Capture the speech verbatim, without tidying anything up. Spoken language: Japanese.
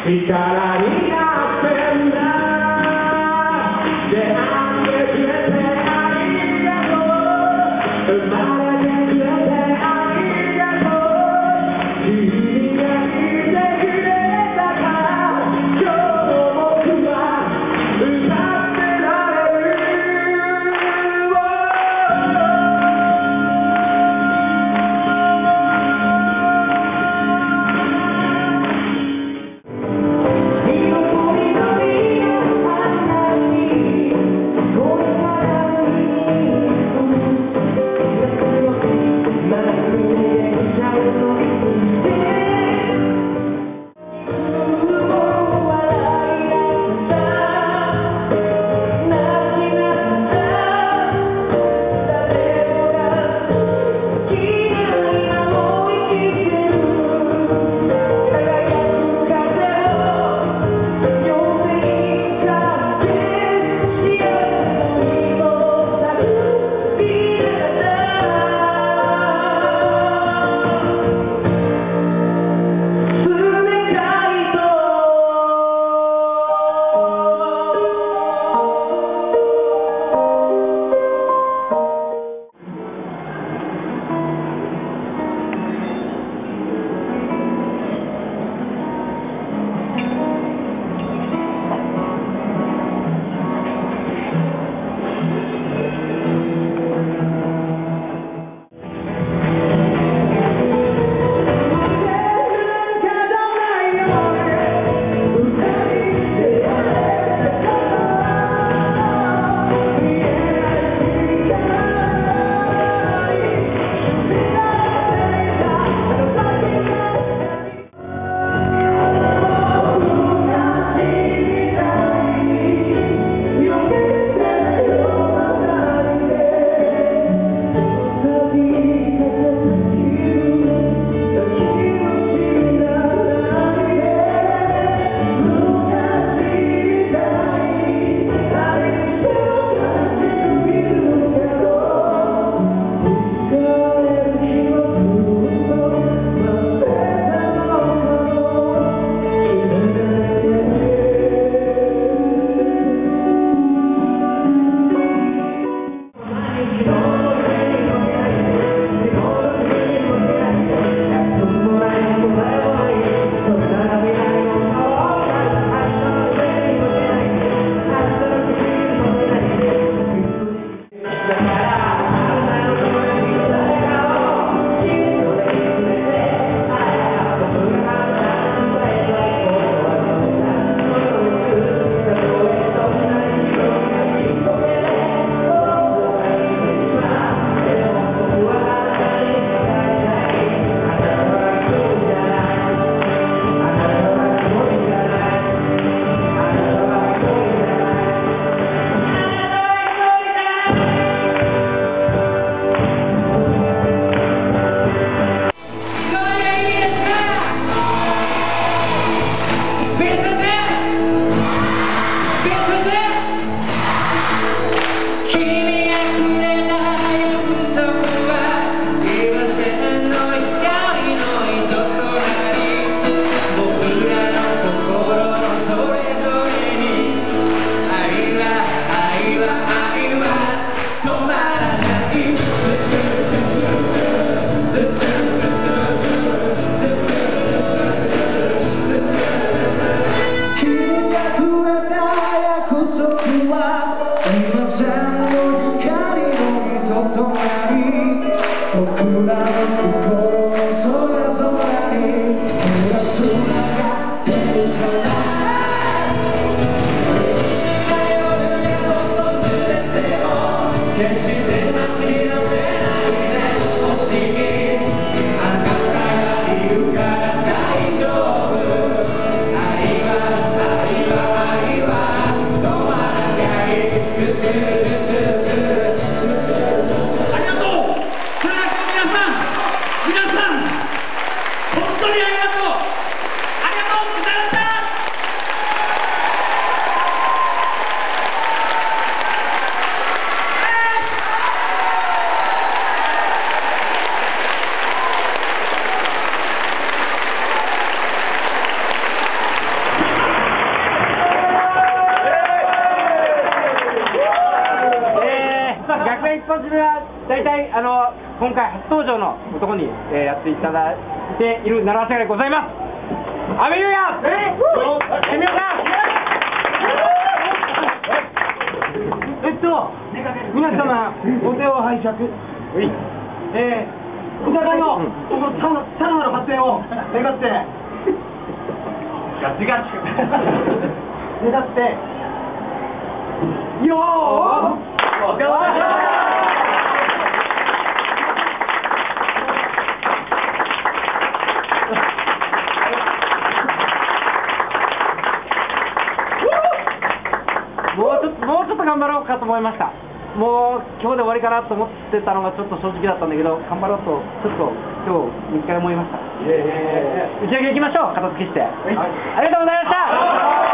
力になってんだ出会ってくれてありがとう生まれてくれてありがとう君がいてくれたから今日僕は歌ってられる本当にありがとうありがとうございました。 自分は大体あの今回初登場の男に、えー、やっていただいている習わせがございます。阿部優也、えー、皆さん、えっと皆様お手を拝借、えー、お互いのこのさらなる発展を願ってガチガチ願ってよーもうちょっともうちょっと頑張ろうかと思いました。もう今日で終わりかなと思ってたのがちょっと正直だったんだけど、頑張ろうとちょっと今日一回思いました。打ち上げ行きましょう。片付けして、はい、ありがとうございました。